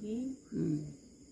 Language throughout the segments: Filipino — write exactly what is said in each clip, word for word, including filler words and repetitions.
Sige. Hmm.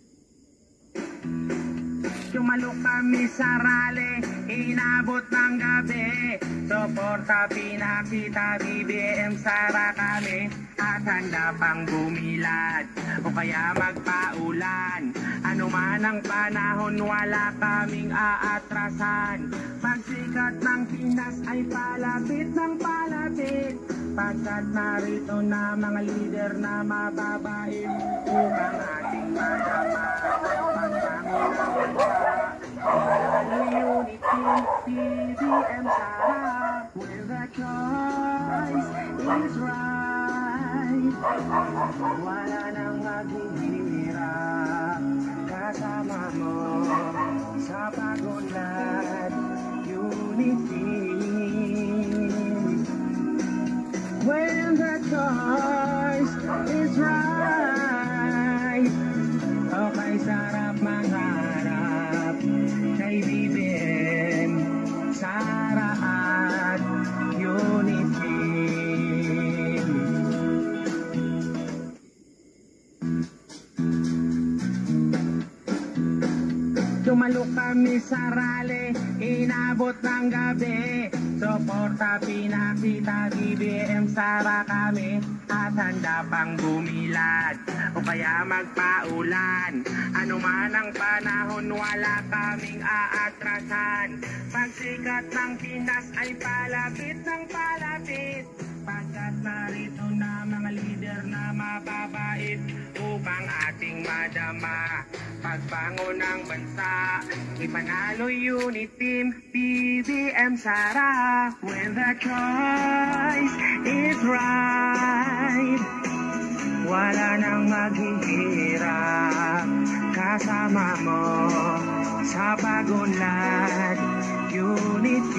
Tumalok kami sa rally, inabot ng gabi. Suporta, pinakita, B B M, Sara kami. At handa pang bumilad o kaya magpaulan. Ano man ang panahon, wala kaming aatrasan. Pagsikat ng Pinas ay palapit ng palapit. Pagkat narito na mga leader na mababait upang ating madama pagbangon ng bansa. Unity, B B M, Sara, where the choice is right. Wala nang maghihirap kasama mo sa pagunlad. Unity, when the choice is right. Okay, sarap mangarap kay B B M, Sara at Unity. Tumalok kami sa rally, inabot ng gabi. Suporta, pinakita, B B M, Sara kami. At handa pang bumilad o kaya magpaulan. Ano man ang panahon, wala kaming aatrasan. Pagsikat ng Pinas ay palapit ng palapit. Pagkat narito na mga leader na mababait upang ating madama pagbangon ng bansa. Ipanalo unit team, B B M, Sara, when the choice is right. Wala nang maghihirap kasama mo sa pagunlad. Unity.